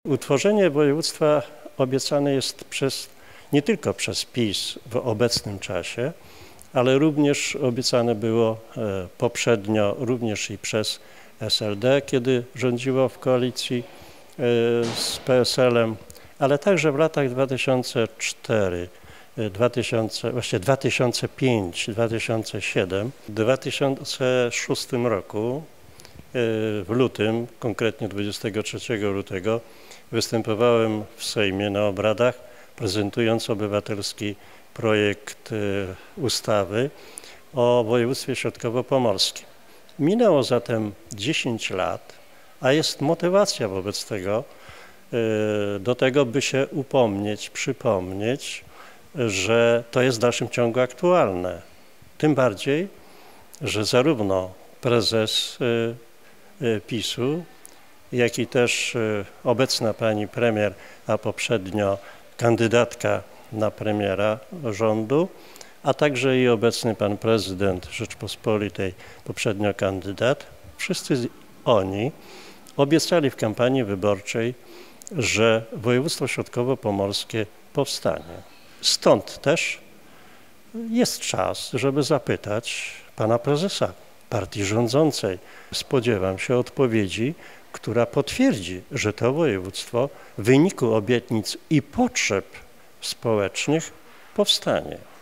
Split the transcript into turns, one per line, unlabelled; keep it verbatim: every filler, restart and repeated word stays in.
Utworzenie województwa obiecane jest przez, nie tylko przez PiS w obecnym czasie, ale również obiecane było poprzednio również i przez S L D, kiedy rządziło w koalicji z P S L-em, ale także w latach dwa tysiące cztery, dwa tysiące, właśnie dwa tysiące pięć, dwa tysiące siedem, w dwa tysiące szóstym roku, w lutym, konkretnie dwudziestego trzeciego lutego, występowałem w Sejmie na obradach, prezentując obywatelski projekt ustawy o województwie środkowo-pomorskim. Minęło zatem dziesięć lat, a jest motywacja wobec tego, do tego, by się upomnieć, przypomnieć, że to jest w dalszym ciągu aktualne. Tym bardziej, że zarówno prezes PiS-u, jak i też obecna pani premier, a poprzednio kandydatka na premiera rządu, a także i obecny pan prezydent Rzeczpospolitej, poprzednio kandydat, wszyscy oni obiecali w kampanii wyborczej, że województwo środkowo-pomorskie powstanie. Stąd też jest czas, żeby zapytać pana prezesa partii rządzącej. Spodziewam się odpowiedzi, która potwierdzi, że to województwo w wyniku obietnic i potrzeb społecznych powstanie.